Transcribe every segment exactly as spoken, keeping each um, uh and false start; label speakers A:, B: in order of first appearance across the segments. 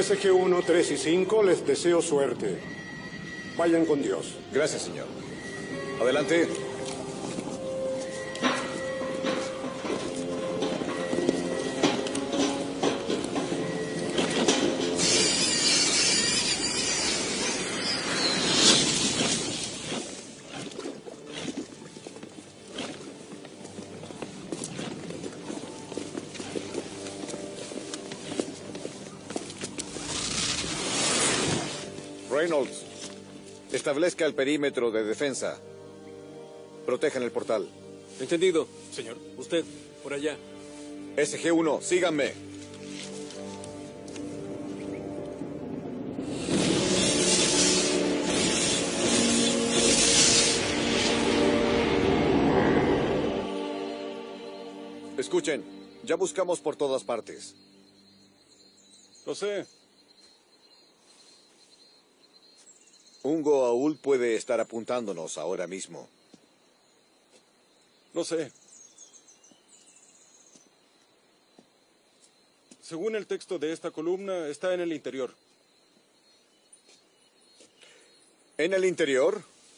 A: S G uno, tres y cinco, les deseo suerte. Vayan con Dios.
B: Gracias, señor. Adelante. Reynolds, establezca el perímetro de defensa. Protejan el portal.
C: Entendido, señor. Usted, por allá.
B: S G uno, síganme. Escuchen, ya buscamos por todas partes.
A: Lo sé.
B: Un Goa'uld puede estar apuntándonos ahora mismo.
A: Lo sé. Según el texto de esta columna, está en el interior.
B: ¿En el interior?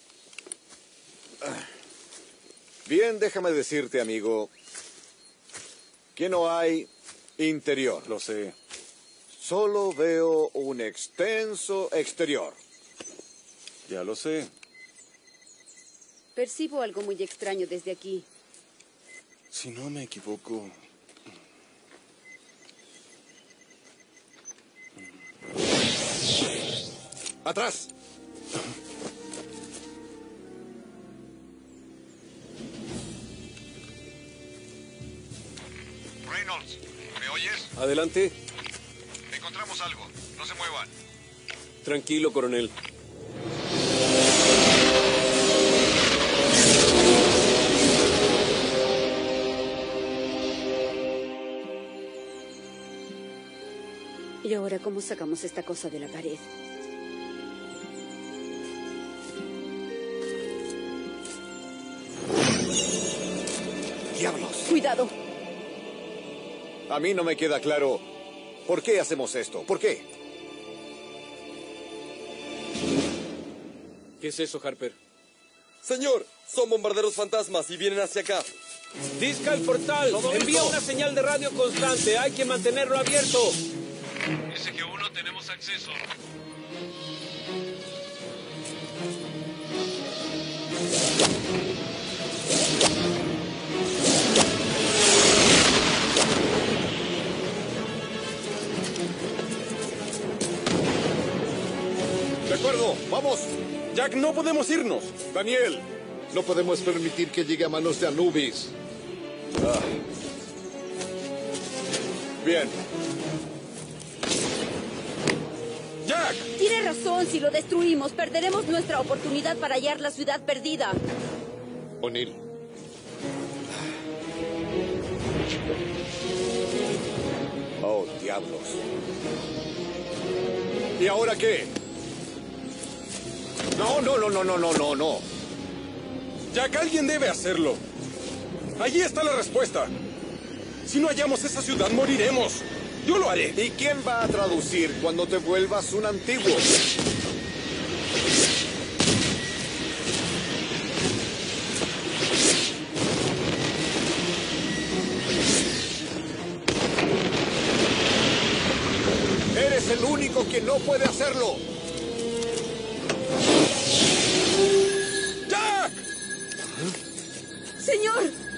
B: Bien, déjame decirte, amigo, que no hay interior.
A: Lo sé.
B: Solo veo un extenso exterior.
A: Ya lo sé.
D: Percibo algo muy extraño desde aquí.
A: Si no me equivoco...
B: ¡Atrás!
E: Reynolds, ¿me oyes?
C: Adelante.
E: Encontramos algo. No se muevan.
C: Tranquilo, coronel.
D: ¿Y ahora cómo sacamos esta cosa de la pared?
B: ¡Diablos!
D: ¡Cuidado!
B: A mí no me queda claro por qué hacemos esto. ¿Por qué?
C: ¿Qué es eso, Harper?
F: Señor, son bombarderos fantasmas y vienen hacia acá.
C: Disca el portal. Envía una señal de radio constante. Hay que mantenerlo abierto.
E: S G uno, tenemos acceso.
B: De acuerdo, vamos.
A: Jack, no podemos irnos.
B: Daniel, no podemos permitir que llegue a manos de Anubis. Ah. Bien.
A: Jack.
D: Tiene razón, si lo destruimos, perderemos nuestra oportunidad para hallar la ciudad perdida.
B: O'Neill. Oh, diablos. ¿Y ahora qué? No, no, no, no, no, no, no, no.
A: Jack, alguien debe hacerlo. Allí está la respuesta. Si no hallamos esa ciudad, moriremos. Yo lo haré.
B: ¿Y quién va a traducir cuando te vuelvas un antiguo? Eres el único que no puede hacerlo.
A: ¡Jack!
D: ¡Señor!